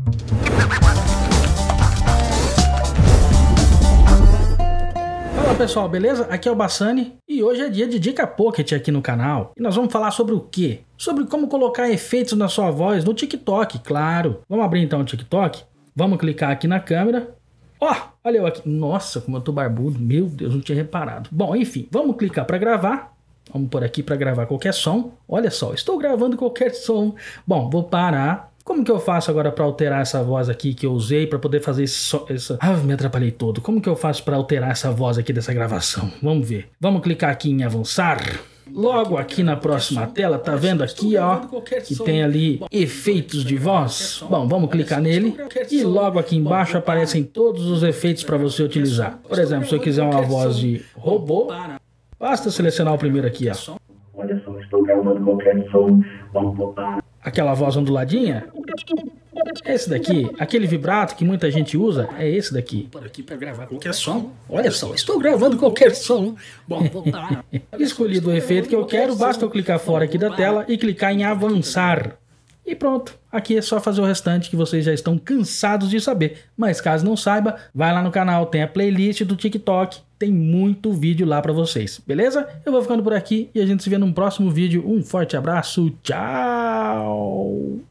Fala pessoal, beleza? Aqui é o Bassani e hoje é dia de Dica Pocket aqui no canal. E nós vamos falar sobre o quê? Sobre como colocar efeitos na sua voz no TikTok, claro. Vamos abrir então o TikTok? Vamos clicar aqui na câmera. Ó, olha eu aqui. Nossa, como eu tô barbudo. Meu Deus, não tinha reparado. Bom, enfim, vamos clicar para gravar. Vamos por aqui para gravar qualquer som. Olha só, estou gravando qualquer som. Bom, vou parar. Como que eu faço agora para alterar essa voz aqui que eu usei para poder fazer isso? Ah, me atrapalhei todo. Como que eu faço para alterar essa voz aqui dessa gravação? Vamos ver. Vamos clicar aqui em avançar. Logo aqui na próxima tela, tá vendo aqui, ó, que tem ali efeitos de voz? Bom, vamos clicar nele e logo aqui embaixo aparecem todos os efeitos para você utilizar. Por exemplo, se eu quiser uma voz de robô, basta selecionar o primeiro aqui, ó. Olha só, estou gravando qualquer som. Vamos voltar. Aquela voz onduladinha. Esse daqui, aquele vibrato que muita gente usa, é esse daqui. Por aqui para gravar qualquer som. Olha só, estou gravando qualquer som. Bom, voltar. Escolhi o efeito que eu quero, basta eu clicar fora aqui da tela e clicar em avançar. E pronto, aqui é só fazer o restante que vocês já estão cansados de saber. Mas caso não saiba, vai lá no canal, tem a playlist do TikTok, tem muito vídeo lá pra vocês, beleza? Eu vou ficando por aqui e a gente se vê num próximo vídeo. Um forte abraço, tchau!